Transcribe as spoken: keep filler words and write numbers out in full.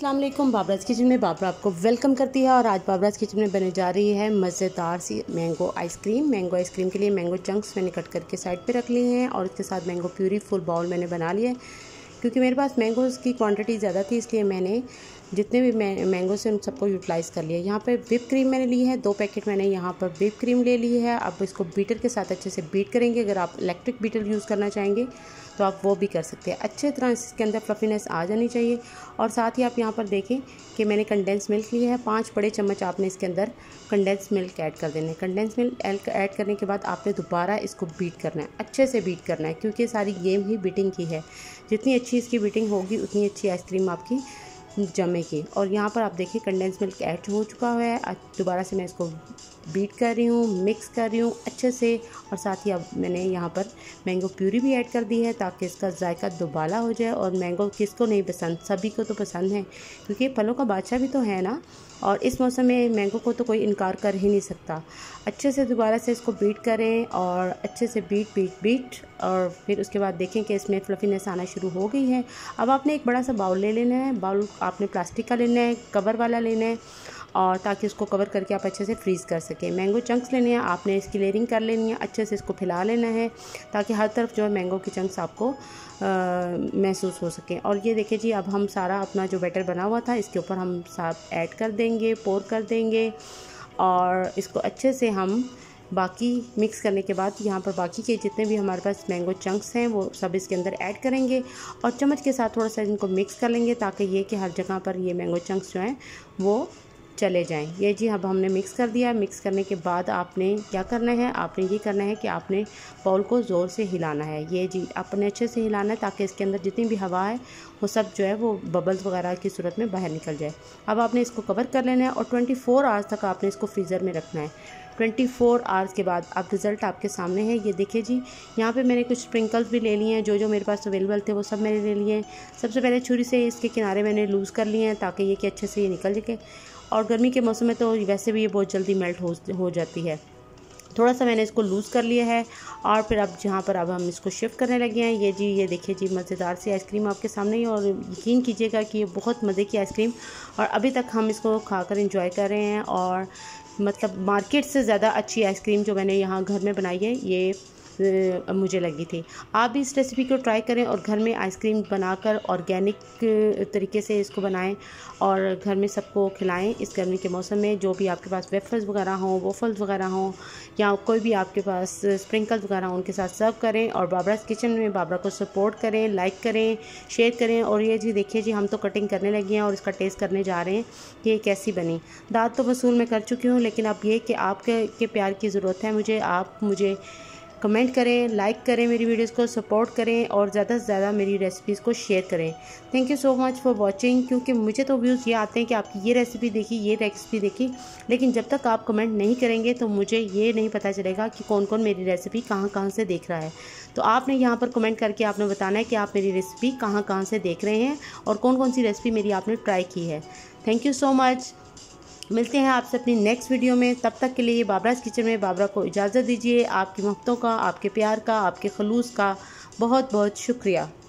अस्सलाम वालेकुम। बाबराज किचन में बाबरा आपको वेलकम करती है और आज बाबराज किचन में बने जा रही है मज़ेदार सी मैंगो आइसक्रीम। मैंगो आइसक्रीम के लिए मैंगो चंक्स मैंने कट करके साइड पे रख लिए हैं और इसके साथ मैंगो प्यूरी फुल बाउल मैंने बना लिया है। क्योंकि मेरे पास मैंगोज़ की क्वांटिटी ज़्यादा थी इसलिए मैंने जितने भी मैंगो से उन सबको यूटिलाइज़ कर लिया। यहाँ पर व्हिप क्रीम मैंने ली है, दो पैकेट मैंने यहाँ पर व्हिप क्रीम ले ली है। अब इसको बीटर के साथ अच्छे से बीट करेंगे। अगर आप इलेक्ट्रिक बीटर यूज़ करना चाहेंगे तो आप वो भी कर सकते हैं। अच्छे तरह इसके अंदर फ्लफीनेस आ जानी चाहिए। और साथ ही आप यहाँ पर देखें कि मैंने कंडेंस मिल्क लिया है, पाँच बड़े चम्मच आपने इसके अंदर कंडेंस मिल्क ऐड कर देना है। कंडेंस मिल्क ऐड करने के बाद आपने दोबारा इसको बीट करना है, अच्छे से बीट करना है, क्योंकि सारी गेम ही बीटिंग की है। जितनी अच्छी इसकी बीटिंग होगी उतनी अच्छी आइसक्रीम आपकी जमेगी। और यहाँ पर आप देखिए कंडेंस मिल्क ऐड हो चुका है। दोबारा से मैं इसको बीट कर रही हूँ, मिक्स कर रही हूँ अच्छे से। और साथ ही अब मैंने यहाँ पर मैंगो प्यूरी भी ऐड कर दी है ताकि इसका जायका दुबाला हो जाए। और मैंगो किसको नहीं पसंद, सभी को तो पसंद है, क्योंकि फलों का बादशाह भी तो है ना। और इस मौसम में मैंगो को तो कोई इनकार कर ही नहीं सकता। अच्छे से दोबारा से इसको बीट करें और अच्छे से बीट बीट बीट और फिर उसके बाद देखें कि इसमें फ्लफीनेस आना शुरू हो गई है। अब आपने एक बड़ा सा बाउल ले लेना है। बाउल आपने प्लास्टिक का लेना है, कवर वाला लेना है, और ताकि उसको कवर करके आप अच्छे से फ्रीज़ कर सकें। मैंगो चंक्स लेने हैं, आपने इसकी लेयरिंग कर लेनी है, अच्छे से इसको फैला लेना है ताकि हर तरफ जो है मैंगो की चंक्स आपको महसूस हो सके। और ये देखिए जी, अब हम सारा अपना जो बैटर बना हुआ था इसके ऊपर हम साथ ऐड कर देंगे, पोर कर देंगे। और इसको अच्छे से हम बाकी मिक्स करने के बाद यहाँ पर बाकी के जितने भी हमारे पास मैंगो चंक्स हैं वो सब इसके अंदर ऐड करेंगे और चम्मच के साथ थोड़ा सा इनको मिक्स कर लेंगे ताकि ये कि हर जगह पर ये मैंगो चंक्स जो हैं वो चले जाएं। ये जी अब हमने मिक्स कर दिया। मिक्स करने के बाद आपने क्या करना है, आपने ये करना है कि आपने बाउल को ज़ोर से हिलाना है। ये जी आपने अच्छे से हिलाना है ताकि इसके अंदर जितनी भी हवा है वो सब जो है वो बबल्स वगैरह की सूरत में बाहर निकल जाए। अब आपने इसको कवर कर लेना है और ट्वेंटी फोर आवर्स तक आपने इसको फ्रीज़र में रखना है। ट्वेंटी फोर आवर्स के बाद अब रिज़ल्ट आपके सामने है। ये देखिए जी, यहाँ पे मैंने कुछ स्प्रिंकल्स भी ले लिए हैं, जो जो मेरे पास अवेलेबल थे वो सब मैंने ले लिए हैं। सबसे पहले छुरी से इसके किनारे मैंने लूज़ कर लिए हैं ताकि ये कि अच्छे से ये निकल सके। और गर्मी के मौसम में तो वैसे भी ये बहुत जल्दी मेल्ट हो हो जाती है। थोड़ा सा मैंने इसको लूज़ कर लिया है और फिर अब जहाँ पर अब हम इसको शिफ्ट करने लगे हैं। ये जी ये देखिए जी, मज़ेदार सी आइसक्रीम आपके सामने ही। और यकीन कीजिएगा कि ये बहुत मज़े की आइसक्रीम, और अभी तक हम इसको खाकर एंजॉय कर रहे हैं। और मतलब मार्केट से ज़्यादा अच्छी आइसक्रीम जो मैंने यहाँ घर में बनाई है ये मुझे लगी थी। आप भी इस रेसिपी को ट्राई करें और घर में आइसक्रीम बनाकर ऑर्गेनिक तरीके से इसको बनाएं और घर में सबको खिलाएं इस गर्मी के मौसम में। जो भी आपके पास वेफर्स वगैरह हों, वॉफल्स वगैरह हों, या कोई भी आपके पास स्प्रिंकल्स वगैरह हों, उनके साथ सर्व करें। और बाबराज किचन में बाबरा को सपोर्ट करें, लाइक करें, शेयर करें। और ये जी देखिए जी, हम तो कटिंग करने लगे हैं और इसका टेस्ट करने जा रहे हैं कि ये कैसी बनी। दाद तो वसूल मैं कर चुकी हूँ, लेकिन अब ये कि आपके के प्यार की ज़रूरत है मुझे। आप मुझे कमेंट करें, लाइक करें, मेरी वीडियोस को सपोर्ट करें और ज़्यादा से ज़्यादा मेरी रेसिपीज़ को शेयर करें। Thank you so much for watching. क्योंकि मुझे तो व्यूज़ ये आते हैं कि आपकी ये रेसिपी देखी, ये रेसिपी देखी, लेकिन जब तक आप कमेंट नहीं करेंगे तो मुझे ये नहीं पता चलेगा कि कौन कौन मेरी रेसिपी कहाँ कहाँ से देख रहा है। तो आपने यहाँ पर कमेंट करके आपने बताना है कि आप मेरी रेसिपी कहाँ कहाँ से देख रहे हैं और कौन कौन सी रेसिपी मेरी आपने ट्राई की है। Thank you so much. मिलते हैं आपसे अपनी नेक्स्ट वीडियो में। तब तक के लिए बाबराज किचन में बाबरा को इजाज़त दीजिए। आपकी मोहब्बतों का, आपके प्यार का, आपके खलूस का बहुत बहुत शुक्रिया।